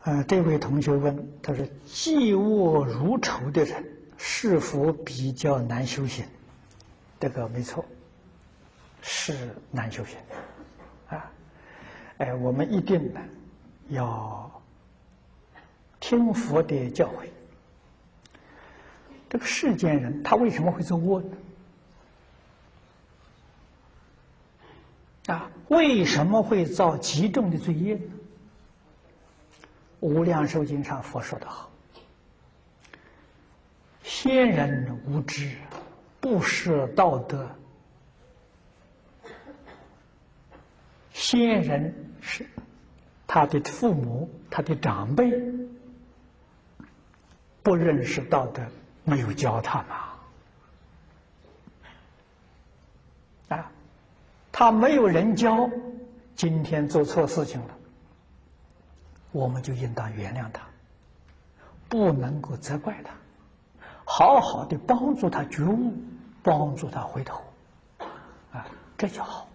这位同学问，他说：“嫉恶如仇的人是否比较难修行？”这个没错，是难修行啊。我们一定呢要听佛的教诲。这个世间人他为什么会作恶呢？为什么会造极重的罪业呢？无量寿经上佛说得好：“先人无知，不识道德。先人是他的父母、他的长辈不认识道德，没有教他们他没有人教，今天做错事情了，我们就应当原谅他，不能够责怪他，好好的帮助他觉悟，帮助他回头，这就好。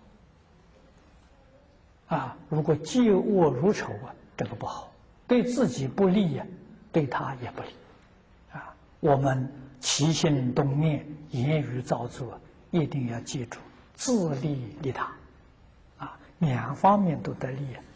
如果嫉恶如仇这个不好，对自己不利对他也不利。我们起心动念、言语造作，一定要记住自利利他，两方面都得利，